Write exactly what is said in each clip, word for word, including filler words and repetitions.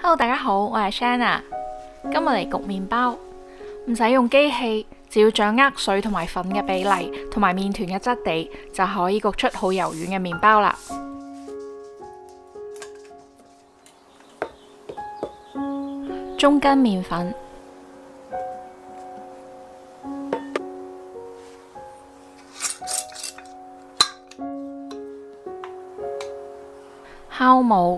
Hello， 大家好，我係 Shanna， 今日嚟焗麵包，唔使用機器，只要掌握水同埋粉嘅比例，同埋麵團嘅質地，就可以焗出好柔軟嘅麵包啦。中筋麵粉、酵母、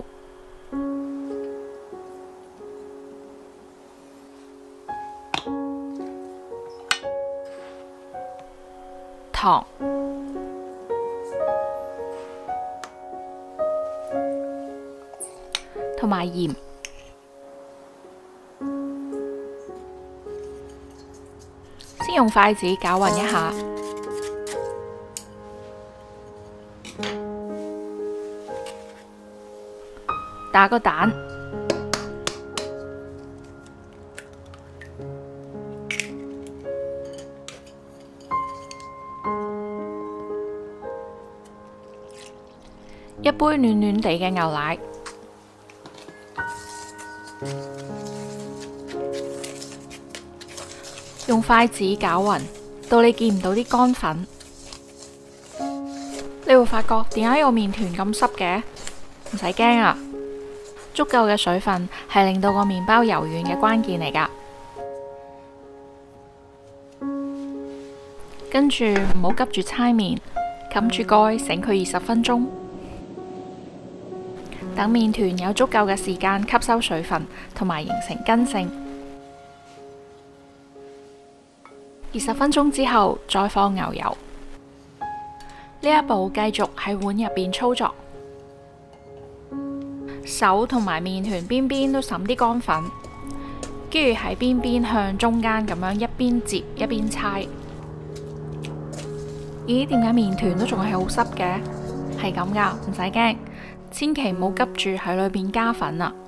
糖、同埋鹽。先用筷子攪勻一下，打個蛋，一杯暖暖地嘅牛奶，用筷子攪勻，到你見唔到啲乾粉。你會發覺點解個麵團咁濕嘅？唔使驚啊！足夠嘅水分係令到個麵包柔軟嘅關鍵嚟㗎。跟住唔好急住搓麵，冚住蓋醒佢二十分鐘，等麵團有足夠嘅時間吸收水分同埋形成筋性。二十分鐘之後再放牛油。呢一步繼續喺碗入邊操作，手同埋麵團邊邊都滲啲乾粉，跟住喺邊邊向中間咁樣一邊接一邊搓。咦，點解麵團都仲係好濕嘅？係咁噶，唔使驚，千祈唔好急住喺裏邊加粉啊！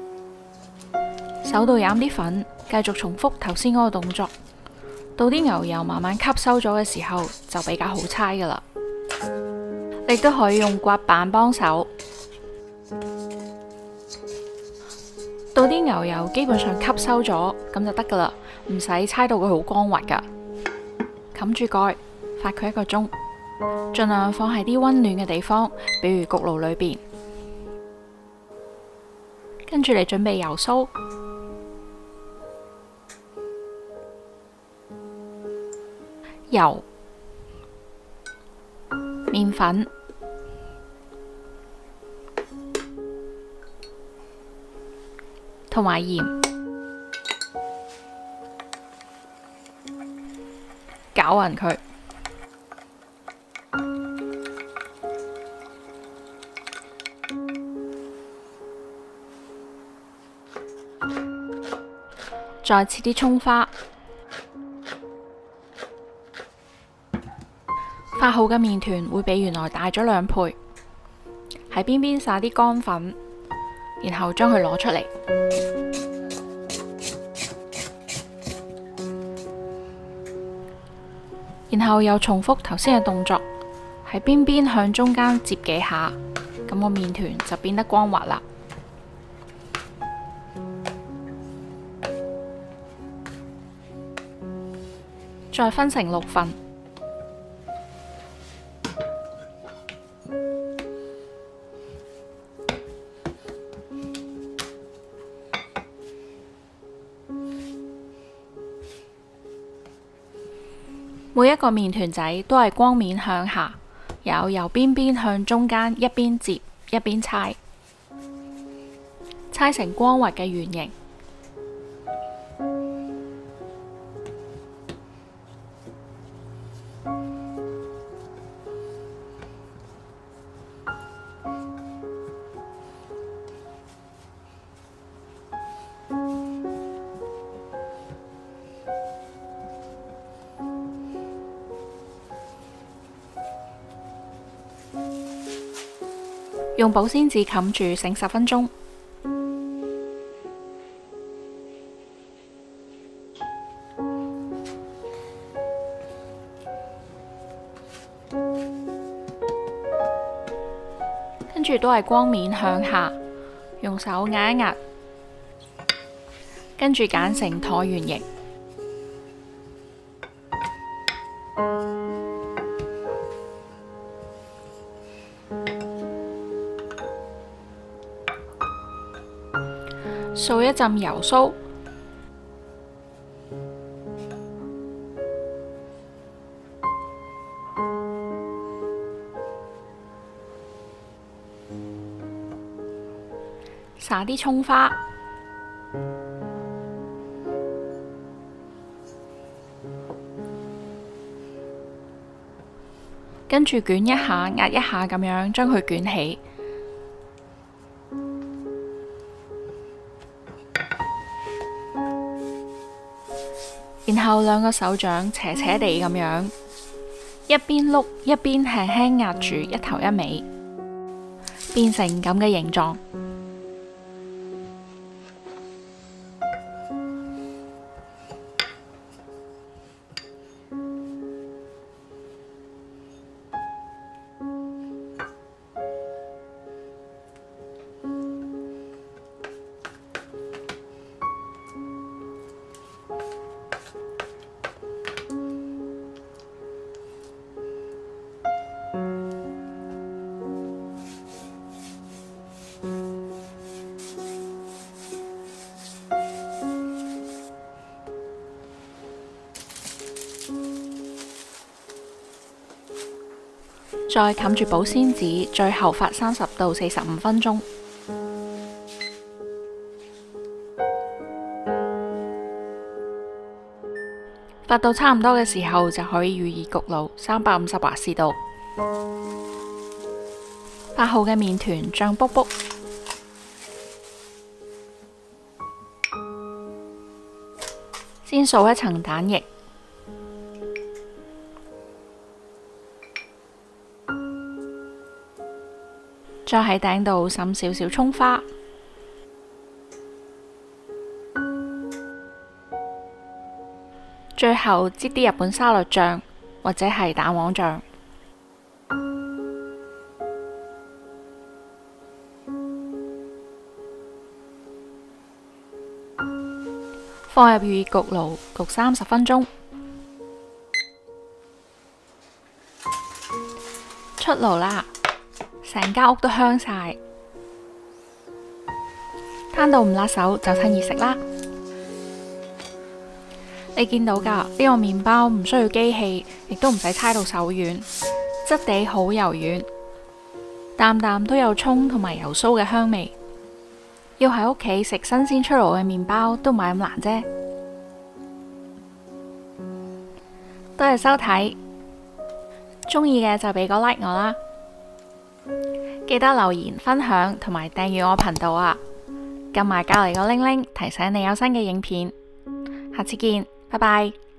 手度飲啲粉，繼續重複頭先嗰個動作。到啲牛油慢慢吸收咗嘅時候，就比較好搓噶啦。你都可以用刮板幫手。到啲牛油基本上吸收咗，咁就得噶啦，唔使搓到佢好光滑噶。冚住蓋，發佢一個鐘，盡量放喺啲溫暖嘅地方，比如焗爐裏邊。跟住你準備油酥。油、麵粉、同埋鹽，攪勻佢。再切啲蔥花。發好嘅麵團會比原來大咗兩倍，喺邊邊撒啲乾粉，然後將佢攞出嚟，然後又重複頭先嘅動作，喺邊邊向中間接幾下，咁個麵團就變得光滑啦。再分成六份。每一個麵團仔都係光面向下，有由邊邊向中間一邊接一邊搓，搓成光滑嘅圓形。用保鮮紙冚住醒十分鐘。跟住都係光面向下，用手壓一壓， 跟住揀成橢圓形。掃一陣油酥，撒啲蔥花，跟住捲一下、壓一下咁樣將佢捲起。然後兩個手掌斜斜地咁樣，一邊碌一邊輕輕壓住一頭一尾，變成咁嘅形狀。再冚住保鮮紙，最後發三十到四十五分鐘。發到差唔多嘅時候，就可以預熱焗爐三百五十華氏度。發好嘅麵團脹卜卜，先掃一層蛋液。再喺頂度滲少少蔥花，最後擠啲日本沙律醬或者係蛋黃醬，放入預熱焗爐焗三十分鐘。出爐啦！成間屋都香晒，攤到唔辣手就趁熱食啦。你見到㗎，呢個麵包唔需要機器，亦都唔使搓到手軟，質地好柔軟，啖啖都有蔥同埋油酥嘅香味。要喺屋企食新鮮出爐嘅麵包都唔係咁難啫。多謝收睇，鍾意嘅就俾個 like 我啦。記得留言、分享同埋訂閱我頻道啊！撳埋隔籬個鈴鈴，提醒你有新嘅影片。下次見，拜拜。